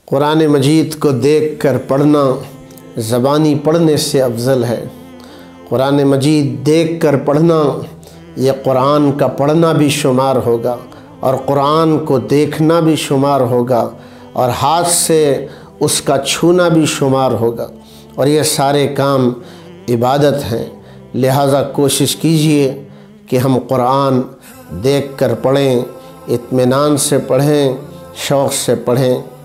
कुरान मजीद को देख कर पढ़ना ज़बानी पढ़ने से अफजल है। कुरान मजीद देख कर पढ़ना ये कुरान का पढ़ना भी शुमार होगा और कुरान को देखना भी शुमार होगा और हाथ से उसका छूना भी शुमार होगा, और ये सारे काम इबादत हैं। लिहाजा कोशिश कीजिए कि हम कुरान देख कर पढ़ें, इत्मीनान से पढ़ें, शौक़ से पढ़ें।